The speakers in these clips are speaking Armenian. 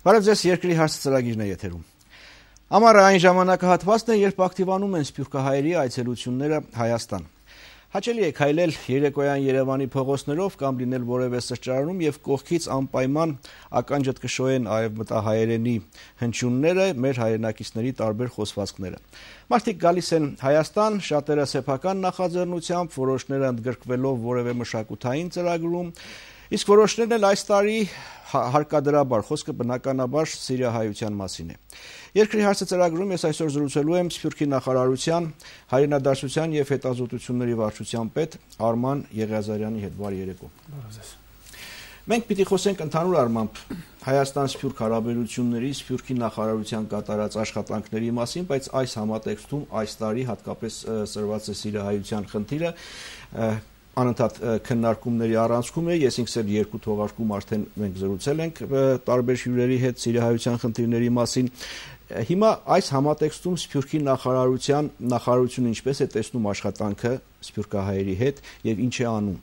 Բարև ձեզ, երկրի հարցը ծրագիրն է եթերում։ Ամառը այն ժամանակահատվածն է, երբ ակտիվանում են սփյուռքահայերի այցելությունները Հայաստան։ Հաճելի է քայլել երեկոյան Երևանի փողոցներով կամ լինել որևէ սրճարանում եւ կողքից անպայման ականջդ կշոյեն արևմտահայերենի հնչյունները, մեր հայրենակիցների տարբեր խոսվածքները։ Մարդիկ գալիս են Հայաստան, շատերը սեփական նախաձեռնությամբ, որոշները ընդգրկվելով որևէ մշակութային ծրագրում, իսկ որոշներն էլ այս տարի հարկադրաբար, խոսքը բնականաբար սիրիահայության մասին է։ Երկրի հարցը ծրագրում ես այսօր զրուցելու եմ Սփյուռքի նախարարության հայրենադարձության եւ հետազոտությունների վարչության պետ Արման Եղիազարյանի հետ։ Բարի երեկո։ Բարև ձեզ։ Մենք պիտի խոսենք ընդհանուր առմամբ Հայաստան-Սփյուռք հարաբերությունների, Սփյուռքի նախարարության կատարած աշխատանքների մասին, բայց այս համատեքստում այս տարի հատկապես սրված է սիրիահայության խնդիրը, անընդհատ քննարկումների առանցքում է, ես ինքս էլ երկու թողարկում արդեն մենք զրուցել ենք տարբեր հյուրերի հետ սիրիահայության խնդիրների մասին։ Հիմա այս համատեքստում Սփյուռքի նախարարությունը ինչպես է տեսնում աշխատանքը սփյուռքահայերի հետ եւ ինչ է անում։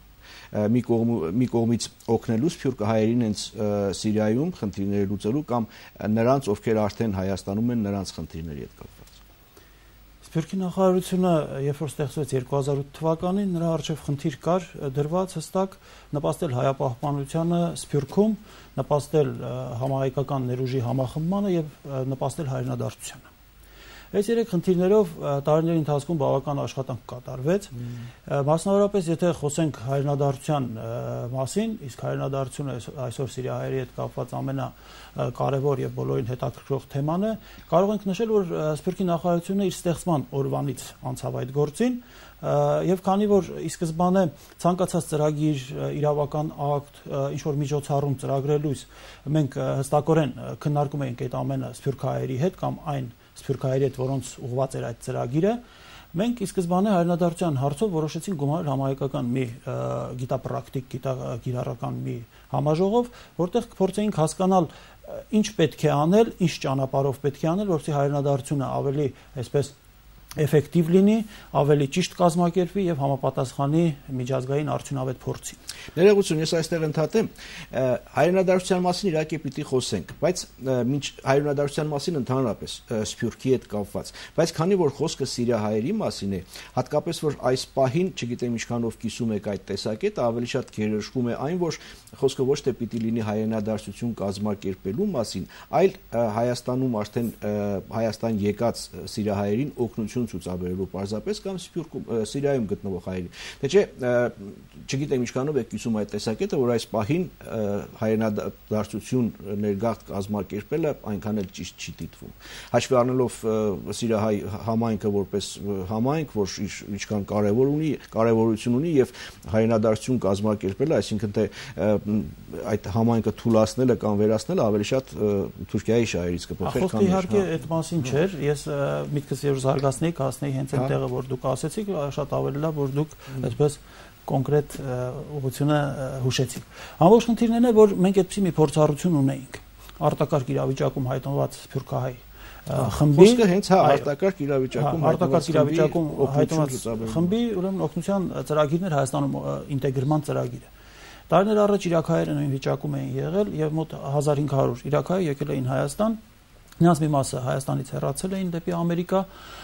Մի կողմից օգնելու սփյուռքահայերին հենց Սիրիայում խնդիրները լուծելու կամ նրանց, ովքեր արդեն Հայաստանում են, նրանց խնդիրների հետ կապված։ Սփյուռքի նախարարությունը, երբ որ ստեղծվեց 2008 թվականին, նրա առջև խնդիր կար դրված հստակ նպաստել հայապահպանությանը Սփյուռքում, նպաստել համահայկական ներուժի համախմբմանը եւ նպաստել հայրենադարձությանը։ Այս երեք խնդիրներով տարիների ընթացքում բավական աշխատանք կատարվեց։ Մասնավորապես, եթե խոսենք հայրենադարձության մասին, իսկ հայրենադարձությունը այսօր սիրիահայերի հետ կապված ամենակարևոր եւ բոլորին հետաքրքրող թեման է, կարող ենք նշել, որ Սփյուռքի նախարարությունը իր ստեղծման օրվանից անցավ այդ գործին, եւ քանի որ ի սկզբանե ցանկացած ծրագիր, իրավական ակտ, ինչ որ միջոցառում ծրագրելուց մենք հստակորեն քննարկում էինք այդ ամենը սփյուռքահայերի հետ կամ այն սփյուռքահայերի հետ, որոնց ուղղված էր այդ ծրագիրը, մենք ի սկզբանե հայրենադարձության հարցով որոշեցինք գումարել համահայկական մի գիտապրակտիկ, գիտագիրառական մի համաժողով, որտեղ կփորձեինք հասկանալ ինչ պետք է անել, ինչ ճանապարհով պետք է անել, որպեսզի հայրենադարձությունը ավելի այսպես էֆեկտիվ լինի, ավելի ճիշտ կազմակերպվի եւ համապատասխանի միջազգային արդյունավետ փորձի։ Ներողություն, ես այստեղ ընդհատեմ, հայրենադարձության մասին իհարկե պիտի խոսենք, բայց մինչ հայրենադարձության մասին ընդհանրապես Սփյուռքի հետ կապված, բայց քանի որ խոսքը սիրիահայերի մասին է, հատկապես որ այս պահին, չգիտեմ ինչքանով կիսում եք այդ տեսակետը, ավելի շատ գերեշտում է այն, որ խոսքը ոչ թե պիտի լինի հայրենադարձություն կազմակերպելու մասին, այլ Հայաստանում արդեն Հայաստան եկած սիրիահայերին օգնություն ցուցաբերելու պարզապես կամ Սիրիայում գտնվող հայերին։ Թե չէ, չգիտեմ ինչքանով եք կիսում այդ տեսակետը, որ այս պահին հայրենադարձություն ներգաղթ կազմակերպելը այնքան էլ ճիշտ չի դիտվում։ Հաշվի առնելով սիրիահայ համայնքը որպես համայնք, որ ինչքան կարևորություն ունի եւ հայրենադարձություն կազմակերպելը, այսինքն թե այդ համայնքը թուլացնելը կամ վերացնելը ավելի շատ Թուրքիայի շահերից կփոխեր, քան իհարկե այդ մասին չէր, ես միտքս երբ զարգացնեի հասնեի հենց այն տեղը, որ դուք ասեցիք, շատ ավելի լավ, որ դուք այսպես կոնկրետ ուղղությունը հուշեցիք։ Ամբողջ խնդիրն է, որ մենք այդպիսի մի փորձառություն ունեինք արտակարգ իրավիճակում հայտնված սփյուռքահայ խմբի, խոսքը հենց արտակարգ իրավիճակում հայտնված խմբի, ուրեմն օգնության ծրագիրներ Հայաստանում ինտեգրման ծրագիրը։ Տարիներ առաջ իրաքահայերը նույն վիճակում էին եղել եւ մոտ 1500 իրաքահայ եկել էին Հայաստան։ Նրանց մի մասը Հայաստանից հեռացել էին դեպի Ամերիկա,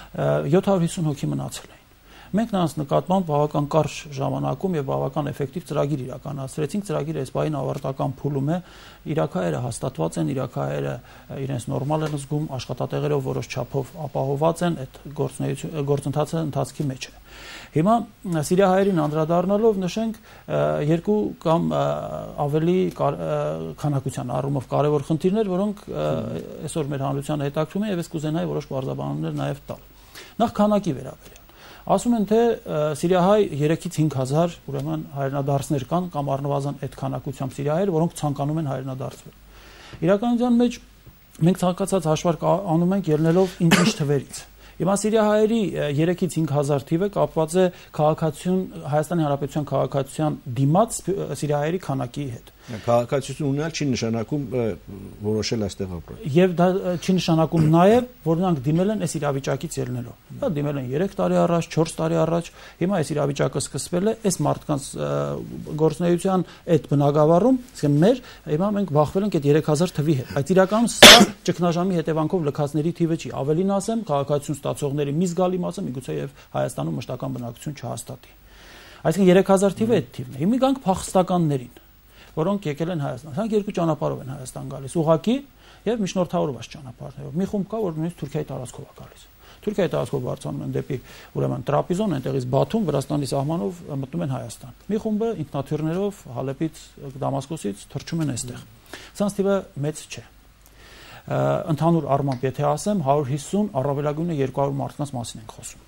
750 հոգի մնացել էին։ Մենք նրանց նկատմամբ բավական կարճ ժամանակում եւ բավական էֆեկտիվ ծրագիր իրականացրեցինք։ Ծրագիրը այս բային ավարտական փուլում է, իրաքահայերը հաստատված են, իրաքահայերը իրենց նորմալ են զգում, աշխատատեղերով որոշ չափով ապահովված են, այդ գործընթացը ընթացքի մեջ է։ Հիմա սիրիահայերին անդրադառնալով նշենք երկու կամ ավելի քանակության առումով կարևոր խնդիրներ, որոնք այսօր մեր հանրությանը հետաքրքրում են եւ ես կուզենայի որոշ բարձրաբանումներ նաեւ տալ։ Նախ քանակի վերաբերյալ։ Ասում են, թե սիրիահայ 3-ից 5000 ուրեմն հայրենադարձներ կան կամ առնվազն այդ քանակությամբ սիրիահայեր, որոնք ցանկանում են հայրենադարձվել։ Իրականության մեջ մենք ցանկացած հաշվարկ անում ենք ելնելով ինչ թվերից։ Հիմա սիրիահայերի 3-ից 5000 թիվը կապված է քաղաքացիություն Հայաստանի Հանրապետության քաղաքացիության դիմաց սիրիահայերի քանակի հետ։ Քաղաքացիություն ունենալ չի նշանակում որոշել այստեղ ապրել։ Եվ դա չի նշանակում նաև, որ նրանք դիմել են այս իրավիճակից ելնելով։ Դա դիմել են 3 տարի առաջ, 4 տարի առաջ, հիմա այս իրավիճակը սկսվել է, այս մարդկանց գործունեության այդ բնագավառում, ասենք մեր հիմա մենք բախվել ենք այդ 3000 թվի հետ։ Բայց իրականում սա ճգնաժամի հետևանքով լքածների թիվը չի։ Ավելին ասեմ, քաղաքացիություն ստացողների մի զգալի մասը միգուցե եւ Հայաստանում մշտական բնակություն չհաստատի։ Այսինքն 3000 թիվը այդ թիվն է։ Հիմա գանք փախստականներին, որոնք եկել են Հայաստան։ Նրանք երկու ճանապարհով են Հայաստան գալիս՝ ուղղակի եւ միջնորդավորված ճանապարհներով։ Մի խումբ կա, որ նույնիսկ Թուրքիայի տարածքով է գալիս։ Թուրքիայի տարածքով բարձրանում են դեպի ուրեմն Տրապիզոն, այնտեղից Բաթում, Վրաստանի սահմանով մտնում են Հայաստան։ Մի խումբը ինքնաթիռներով Հալեպից, Դամասկոսից թռչում են այստեղ։ Սրանց թիվը մեծ չէ։ Ընդհանուր առմամբ, եթե ասեմ, 150, առավելագույնը 200 մարդկանց մասին ենք խոսում։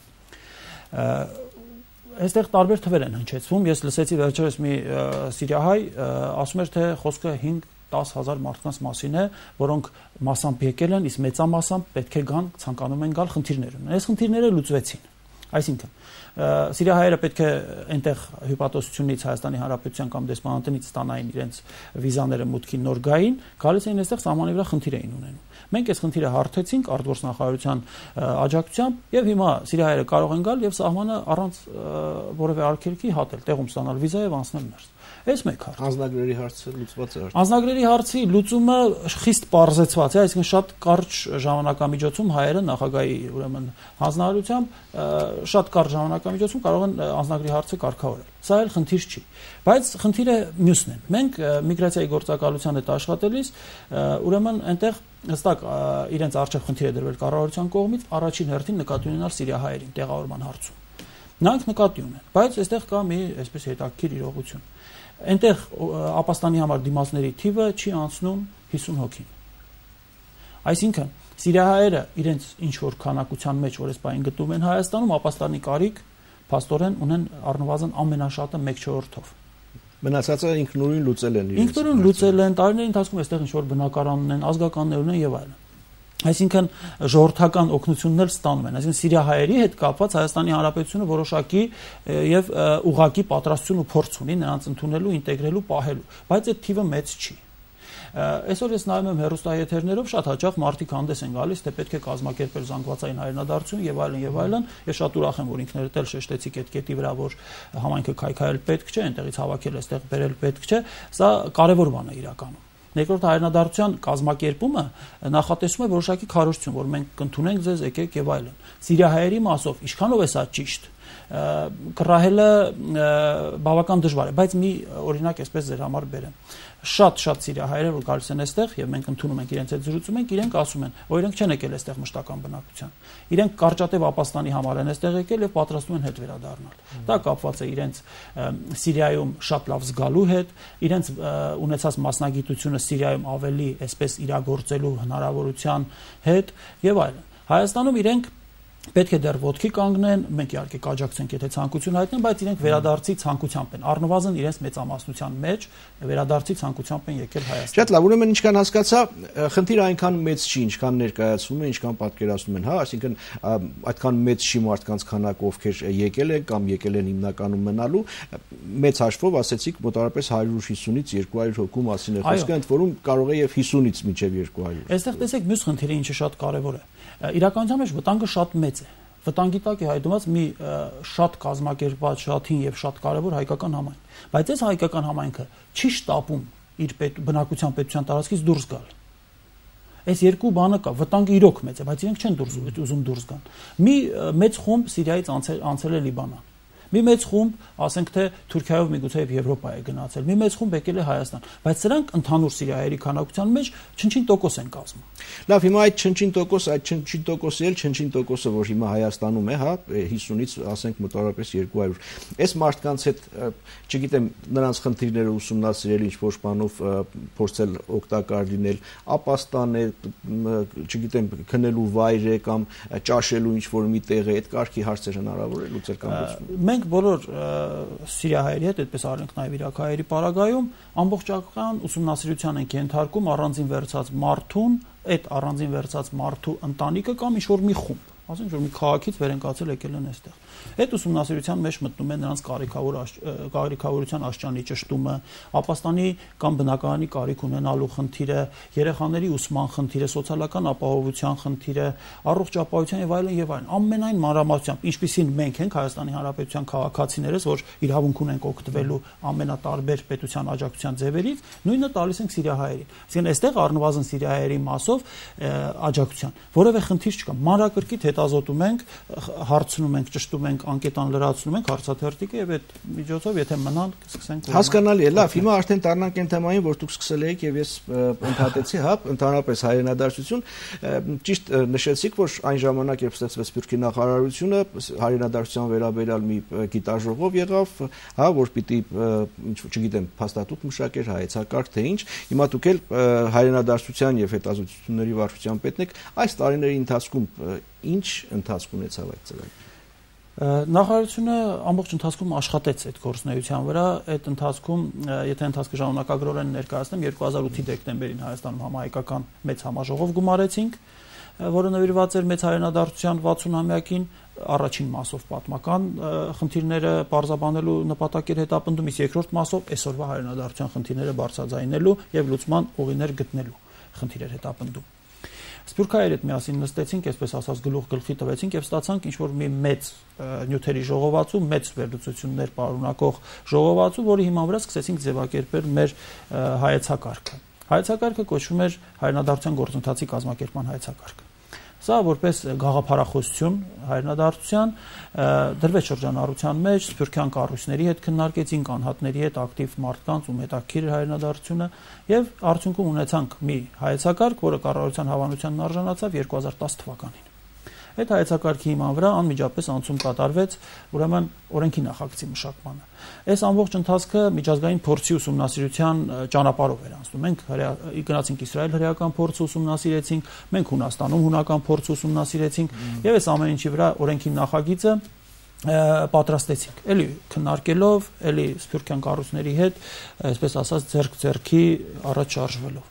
Այստեղ տարբեր թվեր են հնչեցվում։ Ես լսեցի վերջերս մի սիրիահայ ասում էր, թե խոսքը 5-10,000 մարդկանց մասին է, որոնք մասամբ եկել են, իսկ մեծամասամբ պետք է գան, ցանկանում են գալ, խնդիրներ ունեն։ Այս խնդիրները լուծվեցին։ Այսինքն սիրիահայերը պետք է այնտեղ հյուպատոսությունից Հայաստանի Հանրապետության կամ դեսպանատնից ստանային իրենց վիզաները մուտքի նոր գային, գալիս էին այստեղ սահմանի վրա խնդիր էին ունենում։ Մենք այս խնդիրը հարթեցինք արտգործնախարարության աջակցությամբ եւ հիմա սիրիահայերը կարող են գալ եւ սահմանը առանց որևէ արգելքի հատել, տեղում ստանալ վիզա եւ անցնել ներս։ Այս մեկ հարց։ Անձնագրերի հարցը լուծված է։ Անձնագրերի հարցի լուծումը խիստ պարզեցված է, այսինքն շատ կարճ ժամանակամիջոցում հայերը նախագահի ուրեմն հանձնարարությամբ շատ կարճ ժամանակամիջոցում կարող են անձնագրի հարցը կարգավորել։ Սա էլ խնդիր չի, բայց խնդիրը մյուսն է։ Մենք միգրացիայի գործակալության հետ աշխատելիս ուրեմն այնտեղ հստակ իրենց արժեք խնդիր է դրվել կառավարության կողմից առաջին հերթին նկատի ունենալ սիրիահայերին տեղավորման հարցում։ Նրանք նկատի ունեն, բայց այստեղ կա մի այսպես հետաքրքիր իրողություն։ Այնտեղ ապաստանի համար դիմացների թիվը չի անցնում 50 հոգին։ Այսինքն սիրիահայերը իրենց ինչ որ քանակության մեջ որ այս բային գտնում են Հայաստանում ապաստանի կարիք փաստորեն ունեն առնվազն ամենաշատը 1/4-ով։ Մնացածը ինքնուրույն լուծել են։ Ինքնուրույն լուծել են, տարիների ընթացքում այստեղ ինչ որ բնակարան ունեն, ազգականներ ունեն եւ այլն։ Այսինքն ժողովրդական օգնություններ ստանում են, այսինքն սիրիահայերի հետ կապված Հայաստանի Հանրապետությունը որոշակի եւ ուղղակի պատրաստություն ու փորձ ունի նրանց ընդունելու, ինտեգրելու, պահելու, բայց այդ թիվը մեծ չի։ Այսօր ես նայում եմ հեռուստաեթերներով շատ հաճախ մարդիկ հանդես են գալիս, թե պետք է կազմակերպել զանգվածային հայրենադարձություն եւ այլն եւ այլն։ Ես շատ ուրախ եմ, որ ինքներդ էլ շեշտեցիք այդ կետի վրա, որ համայնքը քայքայել պետք չէ, այնտեղից հավաքել այստեղ բերել պետք չէ։ Սա կարեւոր բան է իրականում։ Երկրորդ հայրենադարձության կազմակերպումը նախատեսում է որոշակի քարոզություն, որ մենք կընդունենք ձեզ, եկեք եւ այլն։ Սիրիահայերի մասով ինչքանով է սա ճիշտ։ Կռահելը բավական դժվար է, բայց մի օրինակ այսպես ձեր համար բերեմ։ Շատ սիրիահայեր որ գալիս են այստեղ եւ մենք ընդունում ենք իրենց հետ զրուցում ենք, իրենք ասում են, որ իրենք չեն եկել այստեղ մշտական բնակության։ Իրենք կարճատև ապաստանի համար են այստեղ եկել եւ պատրաստում են հետ վերադառնալ։ Դա կապված է իրենց Սիրիայում շատ լավ զգալու հետ, իրենց ունեցած մասնագիտությունը Սիրիայում ավելի այսպես իրագործելու հնարավորության հետ եւ այլն։ Հայաստանում իրենք պետք է դեռ ոտքի կանգնեն, մենք իհարկե կաջակցենք, եթե ցանկություն հայտնեն, բայց իրենք վերադարձի ցանկությամբ են, առնվազն իրենց մեծամասնության մեջ վերադարձի ցանկությամբ են եկել Հայաստան։ Շատ լավ, ուրեմն ինչքան հասկացա, խնդիրը այնքան մեծ չի, ինչքան ներկայացվում է, ինչքան պատկերացնում են, հա, այսինքն այդքան մեծ չի մարդկանց քանակ, ովքեր եկել են կամ եկել են հիմնականում մնալու, մեծ հաշվով ասեցիք մոտավորապես 150-ից 200 հոգու մասին է խոսքը, ընդ որում կարող է եւ 50-ից մինչեւ 200։ Այստեղ տեսեք մյուս խնդիրը, ինչը շատ կարեւոր է։ Իրականության մեջ վտանգը շատ մեծ է։ Վտանգի տակ է հայտնված մի շատ կազմակերպված, շատ հին եւ շատ կարեւոր հայկական համայնք, բայց այս հայկական համայնքը չի շտապում իր բնակության պետության տարածքից դուրս գալ։ Այս երկու բանը կա, վտանգը իրոք մեծ է, բայց իրենք չեն ուզում դուրս գան։ Մի մեծ խումբ Սիրիայից անցել է Լիբանան։ Մի մեծ խումբ, ասենք թե Թուրքիայով միգուցե եւ Եվրոպա է գնացել։ Մի մեծ խումբ եկել է Հայաստան, բայց սրանք ընդհանուր սիրիահայերի քանակության մեջ չնչին տոկոս են կազմում։ Լավ, հիմա այդ չնչին տոկոսը էլ չնչին տոկոսը, որ հիմա Հայաստանում է, հա, 50-ից ասենք մոտավորապես 200։ Այս մարդկանց հետ, չգիտեմ, նրանց խնդիրները ուսումնասիրել, ինչ-որ բանով փորձել օգտակար լինել, ապաստան է, չգիտեմ, քնելու վայր է կամ ճաշելու ինչ-որ մի տեղ է, այդ կարգի հարցեր հնարավոր է լուծել կամ լուծվում։ Մենք բոլոր սիրիահայերի հետ, այդպես արենք նաև իրաքահայերի պարագայում, ամբողջական ուսումնասիրության ենք ենթարկում առանձին վերցած մարդուն, այդ առանձին վերցած մարդու ընտանիքը կամ ինչ-որ մի խումբ։ ասենք որ մի քաղաքից վերընկացել եկել են այստեղ։ Այդ ուսումնասիրության մեջ մտնում է նրանց կարիքավորության աշճանի ճշտումը, ապաստանի կամ բնակարանի կարիք ունենալու խնդիրը, երեխաների ուսման խնդիրը, սոցիալական ապահովության խնդիրը, առողջապահության եւ այլն եւ այլն։ Ամենայն մանրամասնությամբ, ինչպիսին մենք ենք Հայաստանի Հանրապետության քաղաքացիներս, որ իրավունք ունենք օգտվելու ամենատարբեր պետության աջակցության ձևերից, նույնը տալիս ենք սիրիահայերին։ Այսինքն այստեղ առնվազն սիրիահայերի մասով աջակցության որևէ խնդիր չկա։ Մանրակրկիտ հետազոտում ենք, հարցնում ենք, ճշտում ենք, անկետան լրացնում ենք հարցաթերթիկը եւ այդ միջոցով եթե մնան սկսենք հասկանալի է, լավ, հիմա արդեն տառնանք այն թեմային, որ դուք սկսել եք եւ ես ընդհատեցի, հա, ընդհանրապես հայրենադարձություն, ճիշտ նշեցիք, որ այն ժամանակ երբ ստեղծվեց Սփյուռքի նախարարությունը, հայրենադարձության վերաբերյալ մի գիտաժողով եղավ, հա, որ պիտի ինչ չգիտեմ, փաստաթուղթ մշակեր, հայեցակարգ թե ինչ, հիմա դուք էլ հայրենադարձության եւ հետազոտությունների վարչության պետն եք, այս տարիների ընթացքում ինչ ընթացք ունեցավ այդ ծրագիրը։ Նախարարությունը ամբողջ ընթացքում աշխատեց այդ գործունեության վրա, այդ ընթացքում, եթե ընթացքը ժամանակագրորեն ներկայացնեմ, 2008-ի դեկտեմբերին Հայաստանում համահայկական մեծ համաժողով գումարեցինք, որը նվիրված էր մեծ հայրենադարձության 60-ամյակին, առաջին մասով պատմական խնդիրները պարզաբանելու նպատակ էր հետապնդում, իսկ երկրորդ մասով այսօրվա հայրենադարձության խնդիրները բարձրաձայնելու եւ լուծման ուղիներ գտնելու խնդիր էր հետապնդում։ Սփյուռքահայեր հետ միասին նստեցինք, այսպես ասած գլուխ գլխի տվեցինք եւ ստացանք ինչ-որ մի մեծ նյութերի ժողովածու, մեծ վերլուծություններ պարունակող ժողովածու, որի հիման վրա սկսեցինք ձևակերպել մեր հայեցակարգը։ Հայեցակարգը կոչվում էր հայրենադարձության գործընթացի կազմակերպման հայեցակարգ։ Սա որպես գաղափարախոսություն հայրենադարձության դրվեց շրջանառության մեջ, սփյուռքյան կառույցների հետ քննարկեցինք, անհատների հետ, ակտիվ մարդկանց ու հետաքրքիր հայրենադարձությունը եւ արդյունքում ունեցանք մի հայեցակարգ, որը կառավարության հավանությանն արժանացավ 2010 թվականին։ Այդ հայեցակարգի հիման վրա անմիջապես անցում կատարվեց ուրեմն օրենքի նախագծի մշակմանը։ Այս ամբողջ ընթացքը միջազգային փորձի ուսումնասիրության ճանապարհով էր անցնում։ Մենք գնացինք Իսրայել հրեական փորձ ուսումնասիրեցինք, մենք Հունաստանում հունական փորձ ուսումնասիրեցինք եւ այս ամեն ինչի վրա օրենքի նախագիծը պատրաստեցինք։ Էլի քննարկելով, էլի սփյուռքյան կառույցների հետ, այսպես ասած ձեռք-ձեռքի առաջ շարժվելով։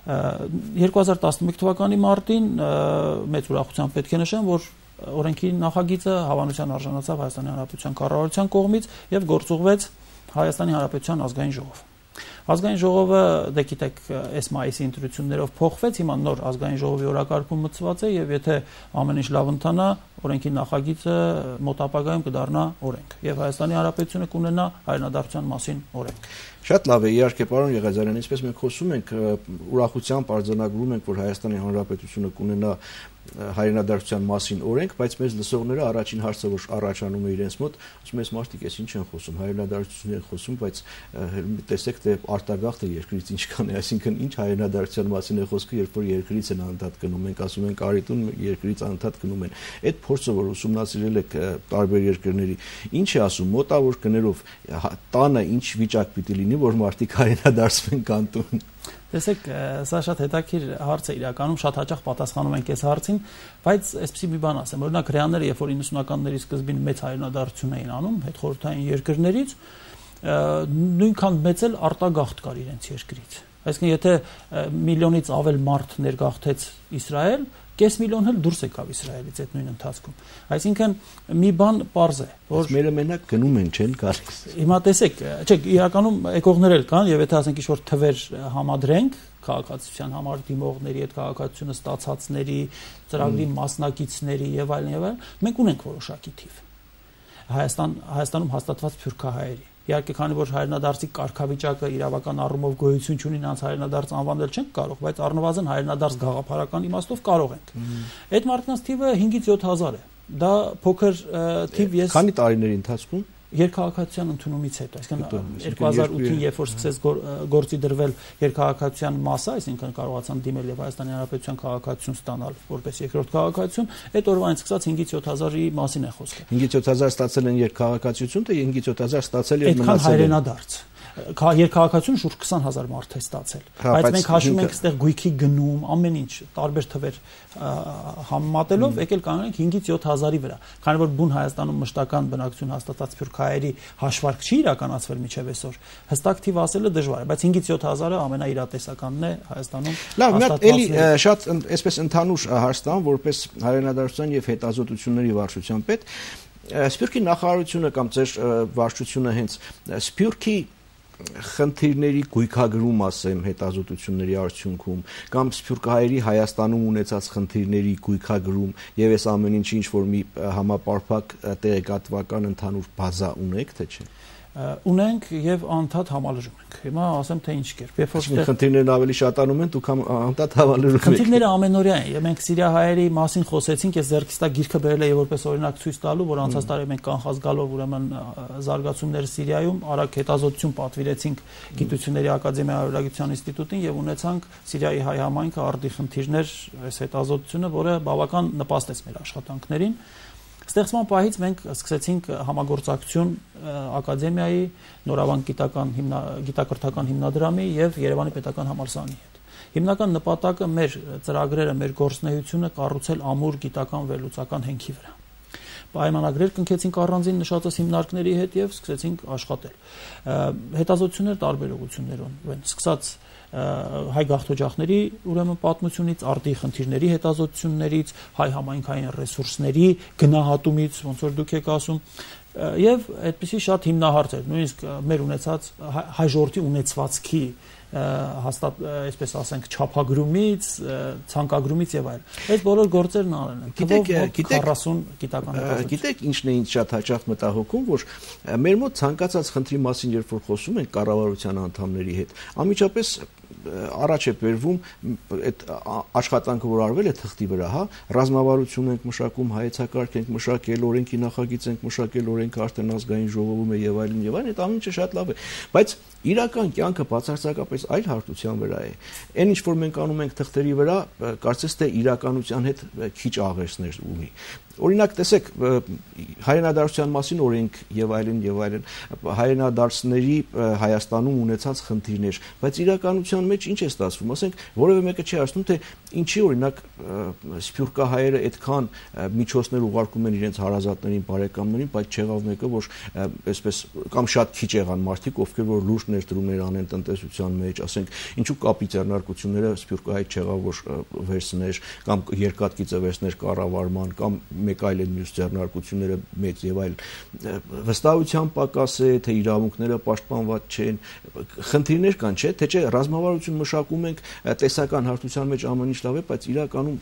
2011 թվականի մարտին մեծ ուրախությամբ պետք է նշեմ, որ օրենքի նախագիծը հավանության արժանացավ Հայաստանի Հանրապետության կառավարության կողմից եւ գործուղվեց Հայաստանի Հանրապետության ազգային ժողով։ Ազգային ժողովը, դե գիտեք, այս մայիսի ընտրություններով փոխվեց, հիմա նոր ազգային ժողովի օրակարգում մտցված է եւ եթե ամեն ինչ լավ ընթանա, օրենքի նախագիծը մոտ ապագայում կդառնա օրենք եւ Հայաստանի Հանրապետությունը կունենա հայրենադարձության մասին օրենք։ Շատ լավ է, իհարկե, պարոն Եղիազարյան, ինչպես մենք խոսում ենք, ուրախությամբ արձանագրում ենք, որ Հայաստանի Հանրապետությունը կունենա հայրենադարձության մասին օրենք, բայց մեզ լսողները առաջին հարցը, որ առաջանում է իրենց մոտ, ասում են, մարդիկ էս ինչ են խոսում, հայրենադարձություն են խոսում, բայց տեսեք, թե արտագաղթը երկրից ինչքան է, այսինքն ինչ հայրենադարձության մասին է խոսքը, երբ որ երկրից են անդադ գնում, մենք ասում ենք արիտուն երկրից անդադ գնում են։ Այդ փորձը, որ ուսումնասիրել եք տարբեր երկրների, ինչ է ասում, մոտավոր գներով տանը ինչ վիճակ պիտի լինի, որ մարդիկ հայրենադարձվեն կանտուն։ Տեսեք, սա շատ հետաքրքիր հարց է իրականում, շատ հաճախ պատասխանում ենք այս հարցին, բայց այսպեսի մի բան ասեմ, օրինակ հրեաները, երբ որ 90-ականների սկզբին մեծ հայրենադարձություն էին անում հետխորհրդային երկրներից, նույնքան մեծ էլ արտագաղթ կար իրենց երկրից։ Այսինքն, եթե միլիոնից ավել մարդ ներգաղթեց Իսրայել, կես միլիոն էլ դուրս եկավ Իսրայելից այդ նույն ընթացքում։ Այսինքն մի բան պարզ է, որ մերը մենակ գնում են, չեն գալիս։ Հիմա տեսեք, չէ, իրականում եկողներ էլ կան, եւ եթե ասենք ինչ-որ թվեր համադրենք քաղաքացիության համար դիմողների հետ քաղաքացիությունը ստացածների, ծրագրի մասնակիցների եւ այլն, մենք ունենք որոշակի թիվ։ Հայաստանում հաստատված սփյուռքահայերի։ Իհարկե, քանի որ հայրենադարձի կարգավիճակը իրավական առումով գոյություն չունի, նրանց հայրենադարձ անվանել չենք կարող, բայց առնվազն հայրենադարձ գաղափարական իմաստով կարող ենք։ Այդ մարդկանց թիվը 5-ից 7000 է։ Դա փոքր թիվ ես Քանի տարիների ընթացքում երկհաղաքացիության ընդունումից հետո, այսինքն 2008-ին, երբ որ սկսեց գործի դրվել երկհաղաքացիության մասը, այսինքն կարողացան դիմել եւ Հայաստանի Հանրապետության քաղաքացիություն ստանալ որպես երկրորդ քաղաքացիություն, այդ օրվանից սկսած 5-ից 7000-ի մասին է խոսքը։ 5-ից 7000 ստացել են երկհաղաքացիություն, թե 5-ից 7000 ստացել եւ մնացել հայրենադարձ։ երկհաղաքացիություն շուրջ 20000 մարդ է ստացել, բայց մենք հաշվում ենք այստեղ գույքի գնում, ամեն ինչ, տարբեր թվեր համեմատելով եկել կանենք 5-ից 7000-ի վրա, քանի որ բուն Հայաստանում մշտական բնակություն հաստատած սփյուռքահայերի հաշվարկ չի իրականացվել մինչև այսօր, հստակ թիվ ասելը դժվար է, բայց 5-ից 7000-ը ամենաիրատեսականն է Հայաստանում։ Լավ, մի հատ էլի շատ այսպես ընդհանուր հարց տամ, որպես հայրենադարձության եւ հետազոտությունների վարչության պետ, Սփյուռքի նախարարությունը կամ ձեր վարչությունը հենց Սփյուռքի խնդիրների գույքագրում ասեմ հետազոտությունների արդյունքում կամ սփյուռքահայերի Հայաստանում ունեցած խնդիրների գույքագրում եւ այս ամեն ինչի ինչ որ մի համապարփակ տեղեկատվական ընդհանուր բազա ունեք թե չէ։ Ունենք եւ անդադ համալրում ենք։ Հիմա ասեմ թե ինչ կերպ։ Երբ որ խնդիրներն ավելի շատանում են, դուք անդադ համալրում եք։ Խնդիրները ամենօրյա են։ Մենք սիրիահայերի մասին խոսեցինք, ես ձեռքից տա գիրքը բերել եմ որպես օրինակ ցույց տալու, որ անցած տարի մենք կանխած գալով ուրեմն զարգացումները Սիրիայում արագ հետազոտություն պատվիրեցինք Գիտությունների ակադեմիայի Արարագիտության ինստիտուտին եւ ունեցանք Սիրիայի հայ համայնքը արդի խնդիրներ այս հետազոտությունը, որը բավական նպաստեց մեր աշխատանքներին։ Ստեղծման պահից մենք սկսեցինք համագործակցություն ակադեմիայի, Նորավանք գիտակրթական հիմնադրամի եւ Երևանի պետական համալսարանի հետ։ Հիմնական նպատակը մեր ծրագրերը, մեր գործունեությունը կառուցել ամուր գիտական վերլուծական հենքի վրա։ Պայմանագրեր կնքեցինք առանձին նշածս հիմնարկների հետ եւ սկսեցինք աշխատել։ Հետազոտություններ տարբեր ուղղություններով են, սկսած հայ գաղթօջախների ուրեմն պատմությունից, արդի խնդիրների հետազոտություններից, հայ համայնքային ռեսուրսների գնահատումից, ոնց որ դուք եք ասում, եւ այդպիսի շատ հիմնահարցեր, նույնիսկ մեր ունեցած հայ ժողովրդի ունեցվածքի հաստատ այսպես ասենք չափագրումից, ցանկագրումից եւ այլն։ Այդ բոլոր գործերն արել են։ Գիտեք 40 գիտական հետազոտություն։ Գիտեք ինչն է ինձ շատ հաճախ մտահոգում, որ մեր մոտ ցանկացած խնդրի մասին երբ որ խոսում ենք կառավարության անդամների հետ, անմիջապես առաջ է բերվում այդ աշխատանքը, որ արվել է թղթի վրա, հա, ռազմավարություն ենք մշակում, հայեցակարգ ենք մշակել, օրենքի նախագիծ ենք մշակել, օրենքը արդեն ազգային ժողովում է եւ այլն, այդ ամեն ինչը շատ լավ է, բայց իրական կյանքը բացարձակապես այլ հարթության վրա է։ Այն ինչ որ մենք անում ենք թղթերի վրա, կարծես թե իրականության հետ քիչ աղերսներ ունի։ Օրինակ տեսեք հայրենադարձության մասին օրենք եւ այլն, հայրենադարձների Հայաստանում ունեցած խնդիրներ, բայց իրականության մեջ ինչ է ստացվում, ասենք որևէ մեկը չի ասում թե ինչի օրինակ սփյուռքահայերը այդքան միջոցներ ուղարկում են իրենց հարազատներին, բարեկամներին, բայց չեղավ մեկը, որ այսպես կամ շատ քիչ եղան մարդիկ, ովքեր որ լուրջ ներդրումներ անեն տնտեսության մեջ, ասենք ինչու կապի ձեռնարկությունները սփյուռքահայ չեղավ, որ վերցներ կամ երկաթգիծը վերցներ կառավարման կամ մեկ այլ են մյուս ձեռնարկությունները մեծ եւ այլ վստահության պակաս է, թե իրավունքները պաշտպանված չեն, խնդիրներ կան, չէ՞, թե չէ ռազմավարություն մշակում ենք տեսական հարթության մեջ ամեն ինչ լավ է, բայց իրականում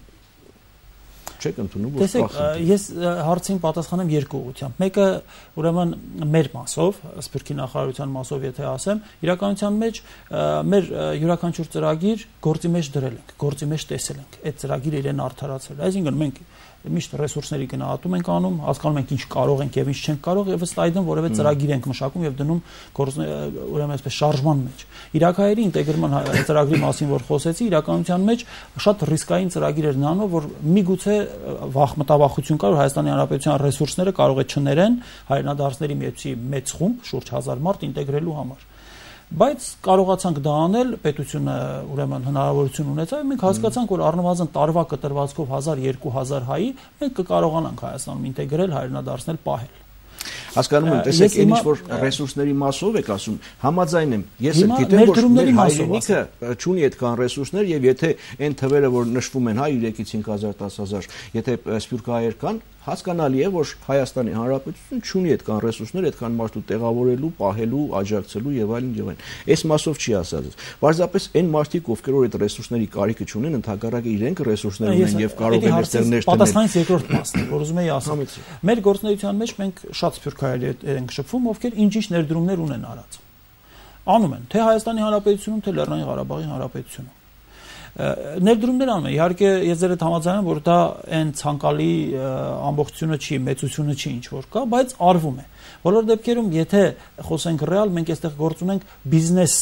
չեք ընդունում որ տեսեք, ես հարցին պատասխանեմ երկու ուղղությամբ։ Մեկը ուրեմն մեր մասով, Սփյուռքի նախարարության մասով, եթե ասեմ, իրականության մեջ մեր յուրաքանչյուր ծրագիր գործի մեջ դրել ենք, գործի մեջ տեսել ենք։ Այդ ծրագիրը իրեն արդարացրել։ Այսինքն մենք միշտ ռեսուրսների գնահատում ենք անում, հասկանում ենք ինչ կարող ենք եւ ինչ չենք կարող եւ ըստ այդմ որևէ ծրագիր ենք մշակում եւ դնում ուրեմն այսպես շարժման մեջ։ Իրաքահայերի ինտեգրման ծրագրի մասին որ խոսեցի, իրականության մեջ շատ ռիսկային ծրագիր էր նանով, որ միգուցե մտավախություն կար, որ Հայաստանի Հանրապետության ռեսուրսները կարող է չներեն հայրենադարձների մեծ խումբ, շուրջ 1000 մարդ ինտեգրելու համար։ Բայց կարողացանք դա անել, պետությունը ուրեմն հնարավորություն ունեցավ, մենք հասկացանք, որ առնվազն տարվա կտրվածքով 1000-2000 հայի մենք կկարողանանք Հայաստանում ինտեգրել, հայրենադարձնել, պահել։ Հասկանում եմ, տեսեք, այն ինչ որ ռեսուրսների մասով եք ասում, համաձայն եմ։ Ես գիտեմ, որ մեր հայրենիքը չունի այդքան ռեսուրսներ եւ եթե այն թվերը, որ նշվում են, հա 3-ից 5000, 10000, եթե սփյուռքահայեր կան, հասկանալի է, որ Հայաստանի Հանրապետությունը չունի այդքան ռեսուրսներ, այդքան մարդու տեղավորելու, պահելու, աջակցելու եւ այլն եւ այլն։ Այս մասով չի ասած։ Պարզապես այն մարդիկ, ովքեր որ այդ ռեսուրսների կարիքը չունեն, ընդհակառակը իրենք ռեսուրսներ ունեն եւ կարող են այստեղ ներդնել։ Պատասխանից երկրորդ մասն է, որ ուզում եի ասեմ։ Մեր գործունեության մեջ մենք շատ սփյուռքահայեր ենք շփվում, ովքեր ինչ-ինչ ներդրումներ ունեն արած։ Անում են թե Հայաստանի Հանրապետությունում, թե Լեռնային Ղարաբաղի Հանրապետությունում։ Ներդրումներ անում են, իհարկե ես ձեր հետ համաձայն եմ, որ դա այն ցանկալի ամբողջությունը չի, մեծությունը չի ինչ որ կա, բայց արվում է։ Բոլոր դեպքերում, եթե խոսենք ռեալ, մենք այստեղ գործ ունենք բիզնես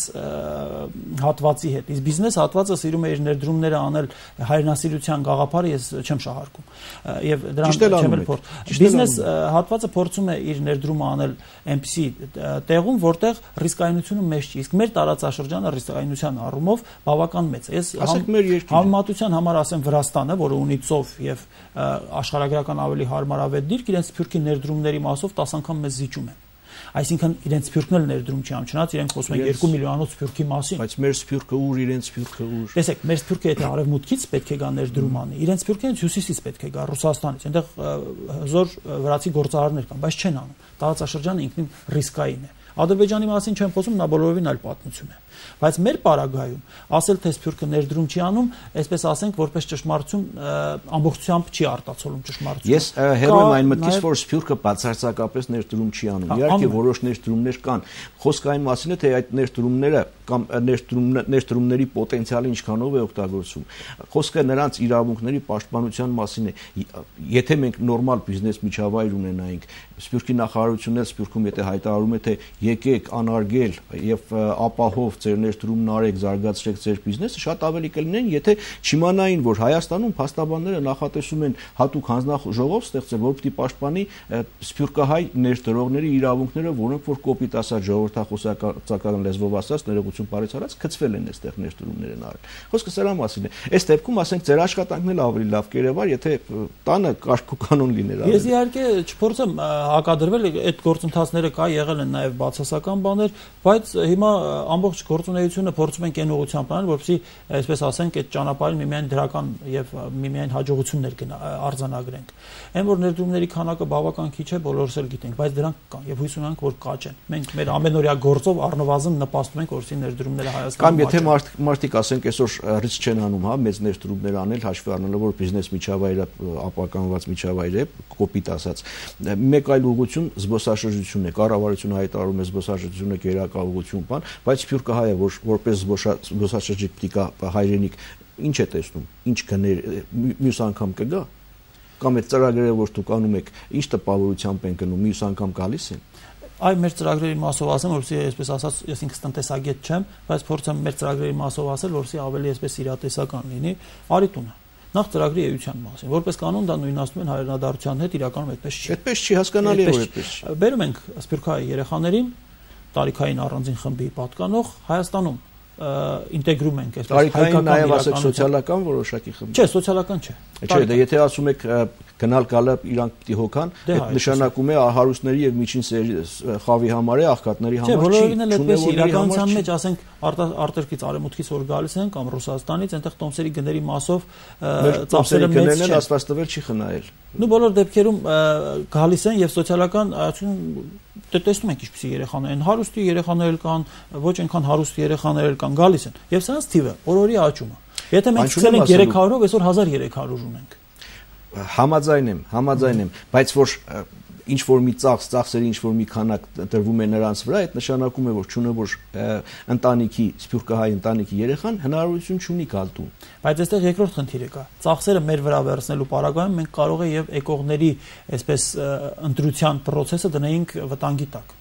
հատվածի հետ։ Իսկ բիզնես հատվածը սիրում է իր ներդրումները անել հայրենասիրության գաղափարը ես չեմ շահարկում։ Եվ դրան չեմ էլ փորձ։ Բիզնես հատվածը փորձում է իր ներդրումը անել այնպիսի տեղում, որտեղ ռիսկայնությունը մեծ չի։ Իսկ մեր տարածաշրջանը ռիսկայնության առումով բավական մեծ է։ Ես համեմատության համար ասեմ Վրաստանը, որը ունի ծով եւ աշխարհագրական ավելի հարմարավետ դիրք, իրենց սփյուռքի ներդրումների մասով 10 անգամ մեզ զիջում են։ Այսինքն իրենց սփյուռքն էլ ներդրում չի անում, չնայած իրենք խոսում են 2 միլիոնանոց սփյուռքի մասին։ Բայց մեր սփյուռքը ուր, իրենց սփյուռքը ուր։ Տեսեք, մեր սփյուռքը եթե արևմուտքից պետք է գա ներդրում անի, իրենց սփյուռքը հյուսիսից պետք է գա, Ռուսաստանից։ Այնտեղ հզոր վրացի գործարարներ կան, բայց չեն անում։ Տարածաշրջանը ինքնին ռիսկային է։ Ադրբեջանի մասին չեմ խոսում, նա բոլորովին այլ պատմություն է։ Բայց մեր պարագայում ասել թե սփյուռքը ներդրում չի անում, այսպես ասենք, որպես ճշմարտություն ամբողջությամբ չի արտացոլում ճշմարտությունը։ Ես հեռու եմ այն մտքից, որ սփյուռքը բացարձակապես ներդրում չի անում։ Իհարկե որոշ ներդրումներ կան։ Խոսքը այն մասին է, թե այդ ներդրումները կամ ներդրումների պոտենցիալը ինչքանով է օգտագործվում։ Խոսքը նրանց իրավունքների պաշտպանության մասին է։ Եթե մենք նորմալ բիզնես միջավայր ունենայինք, սփյուռքի նախարարությունն էլ սփյուռքում եթե հայտարարում է, թե եկեք անարգել եւ ապահով ձեր ներդրումն արեք, զարգացրեք ձեր բիզնեսը, շատ ավելի կլինեն, եթե չիմանային, որ Հայաստանում փաստաբանները նախատեսում են հատուկ հանձնաժողով ստեղծել, որ պիտի պաշտպանի սփյուռքահայ ներդրողների իրավունքները, որոնք որ կոպիտ ասած ժողովրդախոսական լեզվով ասած ներողություն բարից արած գծվել են այստեղ ներդրումներ են արել։ Խոսքը սրա մասին է։ Այս դեպքում ասենք ձեր աշխատանքն էլ ավելի լավ կերևար, եթե տանը կարգ ու կանոն լիներ։ Ես իհարկե չփորձեմ հակադրվել, այդ գործընթացները կա եղել են նաև բացասական բաներ, բայց հիմա ամբողջ գործունեությունը փորձում ենք այն ուղղությամբ անել, որպեսզի, այսպես ասենք, այդ ճանապարհին միմիայն դրական եւ միմիայն հաջողություններ արձանագրենք։ Այն որ ներդրումների քանակը բավական քիչ է, բոլորս էլ գիտենք, բայց դրանք կան եւ հույս ունենք, որ կաճեն։ Մենք մեր ամենօրյա գործով առնվազն նպաստում ենք, որպեսզի ներդրումները Հայաստանում կամ եթե մարդիկ ասենք այսօր ռիսկ չեն անում, հա, մեծ ներդրումներ անել, հաշվի առնելով որ բիզնես միջավայրը ապականված միջավայր է, կոպիտ ասած։ Մեկ այլ ուղղություն զբոսաշրջությունն է, կառավարությունը հայտարարում է զբոսաշրջությունը գերակա ուղղություն բան, բայց սփյուռքը հայը որպես զբոսաշրջիկ պիտի հայրենիք ինչ է տեսնում, ինչ գներ մյուս անգամ կգա կամ այդ ծրագրերը որ դուք անում եք, ինչ տպավորությամբ են գնում, մյուս անգամ գալիս են։ Այ մեր ծրագրերի մասով ասեմ, որովհետեւ այսպես ասած, ես ինքս տնտեսագետ չեմ, բայց փորձեմ մեր ծրագրերի մասով ասել, որովհետեւ ավելի այսպես իրատեսական լինի, արի տունը։ Նախ ծրագրի էության մասին, որպես կանոն դա նույնացնում են հայրենադարության հետ, իրականում այդպես չի։ Այդպես չի, հասկանալի է որ այդպես չի։ Բերում ենք սփյուռքահայ երեխաներին, տարիքային առանձին խմբի պատկանող Հայաստանում ինտեգրում ենք այսպես հայկական նաև ասեք սոցիալական որոշակի խմբ։ Չէ, սոցիալական չէ։ Չէ, դե եթե ասում եք գնալ գալը իրանք պիտի հոգան, այդ նշանակում է հարուստների եւ միջին խավի համար է, աղքատների համար չի։ Չէ, բոլորին էլ այդպես իրականության մեջ ասենք արտերկից արևմուտքից որ գալիս են կամ Ռուսաստանից, այնտեղ տոմսերի գների մասով ծախսերը մեծ չեն, ասված տվել չի խնայել։ Նու բոլոր դեպքերում գալիս են եւ սոցիալական տեսնում ենք ինչպիսի երեխաներ են, հարուստի երեխաներ կան, ոչ այնքան հարուստ երեխաներ կան, գալիս են։ Եվ սրանց թիվը օրորի աճում է։ Եթե մենք սկսել ենք 300-ով, այսօր 1300 ունենք։ Համաձայն եմ, բայց որ ինչ որ մի ծախսերի ինչ որ մի քանակ տրվում է նրանց վրա, այդ նշանակում է որ չունը որ ընտանիքի սփյուռքահայ ընտանիքի երեխան հնարավորություն չունի գալ տուն։ Բայց այստեղ երկրորդ խնդիրը կա։ Ծախսերը մեր վրա վերցնելու պարագայում մենք կարող է եւ էկողների այսպես ընտրության process-ը դնեինք վտանգի տակ։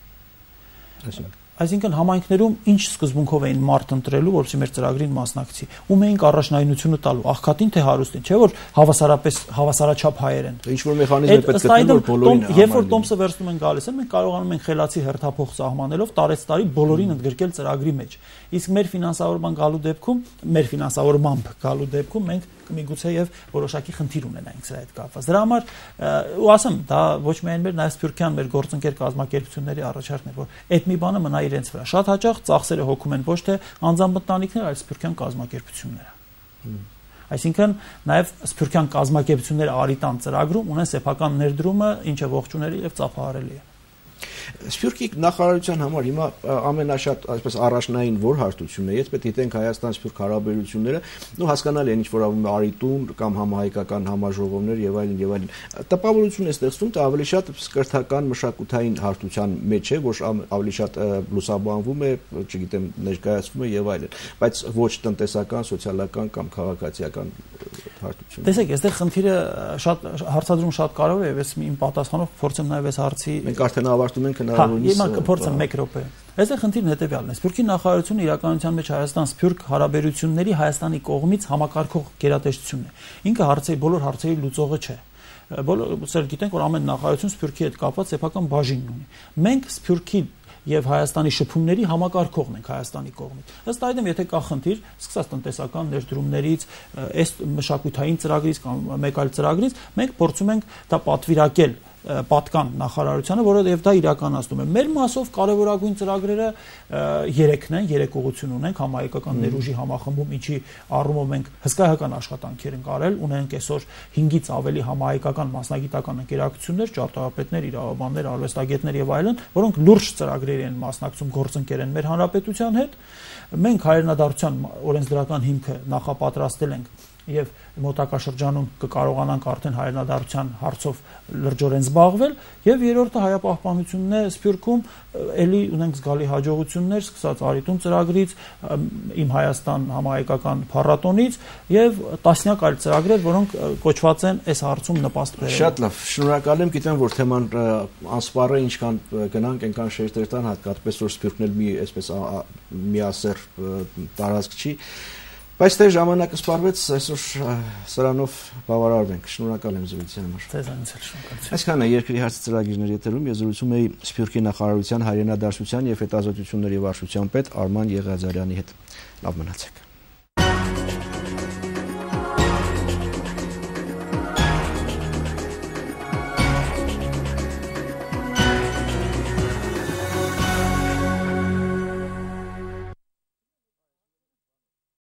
Այսինքն համայնքներում ինչ սկզբունքով էին մարդ ընտրելու, որպեսզի մեր ծրագրին մասնակցի։ Ում էինք առաջնայնությունը տալու, աղքատին թե հարուստին, չէ՞ որ հավասարաչափ հայեր են։ Ինչ որ մեխանիզմ է պետք գտնել որ բոլորին։ Երբ որ տոմսը վերցնում են գալիս են, մենք կարողանում ենք խելացի հերթափոխ սահմանելով տարեցտարի բոլորին ընդգրկել ծրագրի մեջ։ Իսկ մեր ֆինանսավորման գալու դեպքում, մեր ֆինանսավորմամբ գալու դեպքում մենք միգուցե եւ որոշակի խնդիր ունենայինք սրա հետ կապված։ Դրա համար ու ասեմ, դա ոչ միայն մեր նաեւ սփյուռքյան մեր գործընկեր կազմակերպությունների առաջարկն է, որ այդ մի բանը մնա իրենց վրա։ Շատ հաճախ ծախսերը հոգում են ոչ թե անձամբ ընտանիքներ, այլ սփյուռքյան կազմակերպությունները։ Այսինքն նաեւ սփյուռքյան կազմակերպությունները արիտան ծրագրում ունեն սեփական ներդրումը, ինչը ողջունելի եւ ծափահարելի է։ Սփյուռքի նախարարության համար հիմա ամենաշատ այսպես առաջնային որ հարթությունն է, եթե պետք է դիտենք Հայաստան-Սփյուռք հարաբերությունները, հասկանալի է ինչ որ ավում արիտուն կամ համահայկական համաժողովներ եւ այլն եւ այլն։ Տպավորություն է ստեղծվում, թե ավելի շատ կրթական մշակութային հարթության մեջ է, որ ավելի շատ լուսաբանվում է, չգիտեմ, ներկայացվում է եւ այլն, բայց ոչ տնտեսական, սոցիալական կամ քաղաքացիական հարթություն։ Տեսեք, այստեղ խնդիրը շատ հարցադրումը շատ կարևոր է, եւ ես իմ պատասխանով փորձեմ նաեւ այս հարցի մենք արդեն ավարտում ենք հնարավորինս։ Հիմա կփորձեմ 1 րոպե։ Այստեղ խնդիրն հետեւյալն է. Սփյուռքի նախարարությունը իրականության մեջ Հայաստան-Սփյուռք հարաբերությունների Հայաստանի կողմից համակարգող գերատեսչությունն է։ Ինքը բոլոր հարցերի լուծողը չէ։ Բոլորը գիտենք, որ ամեն նախարարություն Սփյուռքի հետ կապված սեփական բաժին ունի։ Մենք Սփյուռքի եւ Հայաստանի շփումների համակարգողն ենք Հայաստանի կողմից։ Ըստ այդմ, եթե կա խնդիր, սկսած տնտեսական ներդրումներից, այս մշակութային ծրագրից կամ մեկ այլ ծրագրից, մենք փորձում ենք դա պատվիրակել պատկան նախարարությանը, որը եւ դա իրականացնում է։ Մեր մասով կարևորագույն ծրագրերը 3-ն են, 3 ուղղություն ունենք, համահայկական ներուժի համախմբում, ինչի առումով մենք հսկայական աշխատանքեր ենք արել, ունենք այսօր 5-ից ավելի համահայկական մասնագիտական ընկերակցություններ, ճարտարապետներ, իրավաբաններ, արվեստագետներ եւ այլն, որոնք լուրջ ծրագրերի են մասնակցում, գործընկեր են մեր հանրապետության հետ։ Մենք հայրենադարձության օրենսդրական հիմքը նախապատրաստել ենք եւ մոտակա շրջանում կկարողանանք արդեն հայրենադարձության հարցով լրջորեն զբաղվել եւ երրորդը հայապահպանությունն է Սփյուռքում էլի ունենք զգալի հաջողություններ սկսած Արիտուն ծրագրից իմ Հայաստան համահայկական փառատոնից եւ տասնյակ այլ ծրագրեր որոնք կոչված են այս հարցում նպաստ բերել։ Շատ լավ, շնորհակալ եմ, գիտեմ որ թեման անսպառ է, ինչքան գնանք այնքան շերտեր տան, հատկապես որ Սփյուռքն էլ մի այսպես միասեռ տարածք չի։ Բայց դե ժամանակը սպառվեց, այսօր սրանով բավարարվենք։ Շնորհակալ եմ զրույցի համար։ Ձեզանից էլ շնորհակալություն։ Այսքանը երկրի հարցի ծրագիրներ եթերում ես զրուցում էի Սփյուռքի նախարարության հայրենադարձության եւ հետազոտությունների վարչության պետ Արման Եղիազարյանի հետ։ Լավ մնացեք։